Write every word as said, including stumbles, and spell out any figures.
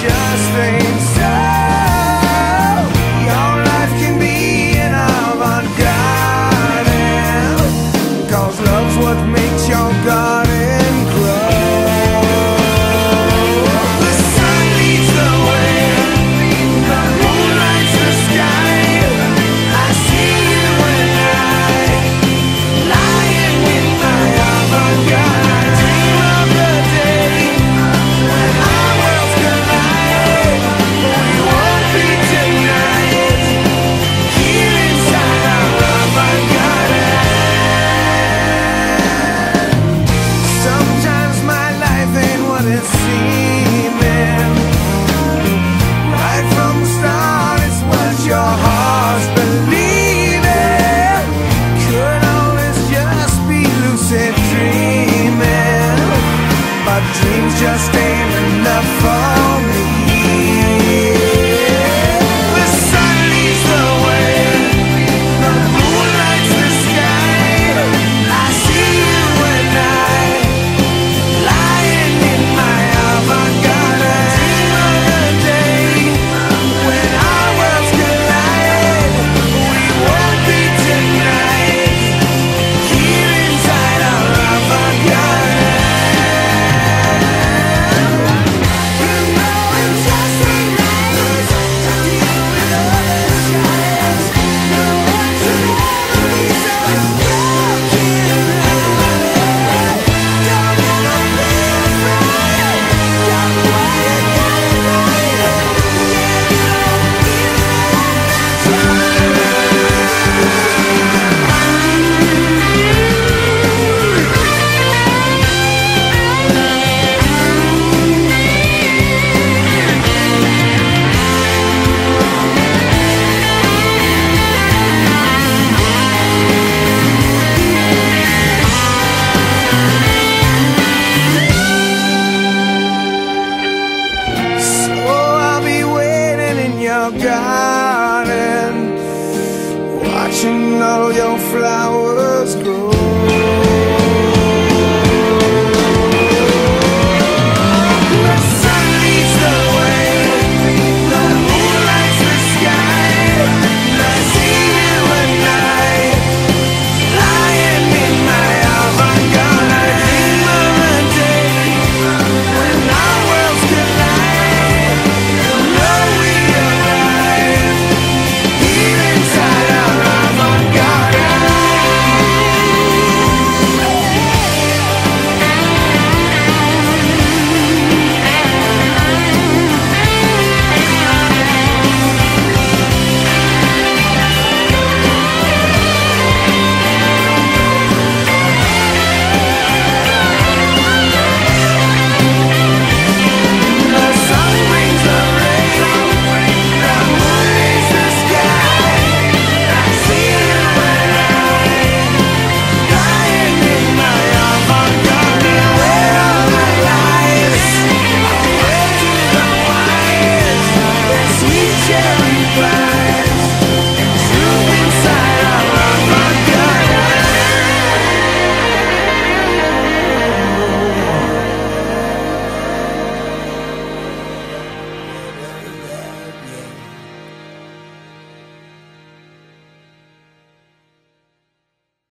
just ain't so. Your life can be an avant-garden, 'cause love's what makes your garden grow. The sun leads the way, the moon lights the sky. I see you and I, lying in my avant-garde. I dream of the day when our worlds collide. We won't be tonight, here inside our avant-garde. Sometimes my life ain't what it's seeming. Right from the start, it's what your heart's believing. Could always just be lucid dreaming, but dreams just ain't enough for me. The sun leads the way, the moon lights the sky. I see you and I, lying in my avant-garde. I dream of the day when our worlds collide. We won't be tonight, here inside our avant-garde. You know it just ain't right to deal with all the shadows. No one should ever be so broken. Don't ever be afraid. Don't wait, gotta go. Yeah, you don't even So I'll be waiting in your garden, watching all your flowers